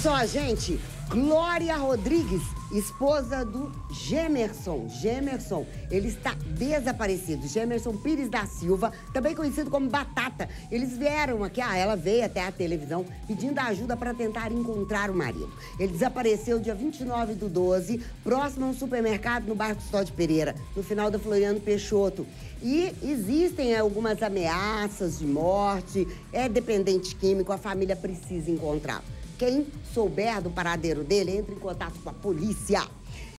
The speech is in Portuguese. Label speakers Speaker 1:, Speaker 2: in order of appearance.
Speaker 1: só, gente. Glória Rodrigues, esposa do Gemerson. Gemerson, ele está desaparecido. Gemerson Pires da Silva, também conhecido como Batata. Eles vieram aqui, ela veio até a televisão pedindo ajuda para tentar encontrar o marido. Ele desapareceu dia 29/12, próximo a um supermercado no bairro Custódio Pereira, no final da Floriano Peixoto. E existem algumas ameaças de morte, é dependente químico, a família precisa encontrá-lo. Quem souber do paradeiro dele, entre em contato com a polícia.